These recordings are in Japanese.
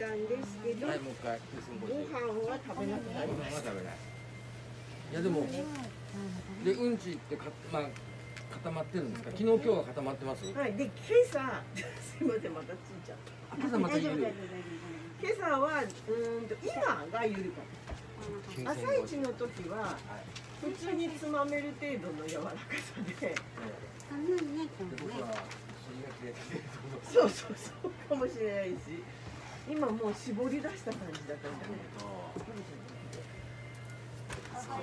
たんですけど、 はい、もう一回。 ご飯は食べなくなりました。 食べない。いやでも、でうんちってまあ固まってるんですか。昨日今日は固まってます。 はい。で今朝すいませんまたついちゃった。 今朝また緩い。 今朝は今が緩かった。朝一の時は普通につまめる程度の柔らかさで。そうそうそうかもしれないし、今もう絞り出した感じだったんじゃない。 わ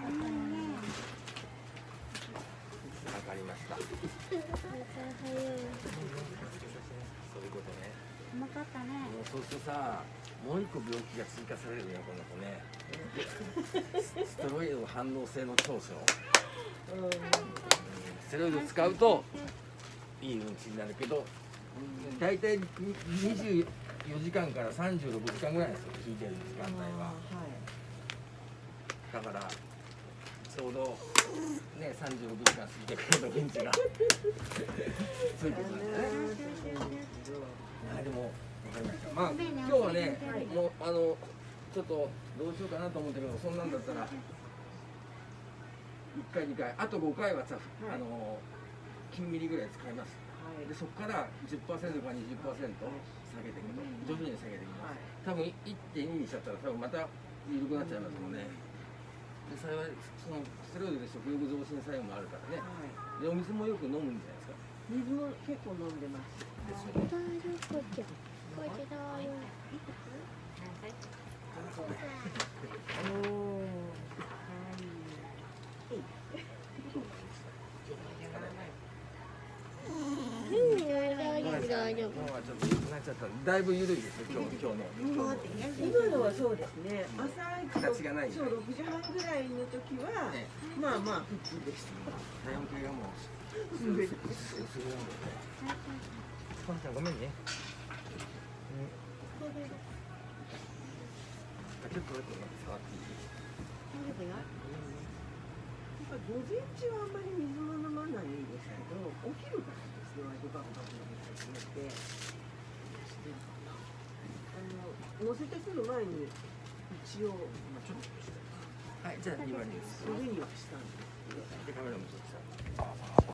かりました。そういうことね。 うまかったね。 もうそうするとさ、もう一個病気が追加されるよこの子ね。ステロイド反応性の長所。ステロイド使うといいうんちになるけど、だいたい24時間から36時間ぐらいですよ、効いてる時間帯は。だからちょうどね36時間過ぎてくるとうんちがそういうことなんだね。でも分かりました。まあ今日はね、もうちょっとどうしようかなと思ったけど、そんなんだったら1回2回あと5回はさ、金ミリぐらい使います。でそこから10%から20%下げていくと、徐々に下げていきます。多分 1.2 にしちゃったら多分また緩くなっちゃいますもんね。で幸いそのステロイドで食欲増進作用もあるからね。でお水もよく飲むんじゃないですか。 水も結構飲んでます。 ですよね。だいぶ緩いですよ、今日の。 今のはそうですね。朝形がない。 そう6時半ぐらいの時はまあまあ普通でした。 体温計がもうするんだよね。パンちゃんごめんね。ちょっと触っていい？ 午前中はあんまり水も飲まないんですけど、お昼からですね、割とバクバク飲み始めて、乗せてくる前に一応、ちょっとした。 はい、じゃあ2番です。 それにはしたんですけど。 でカメラもちょっとした。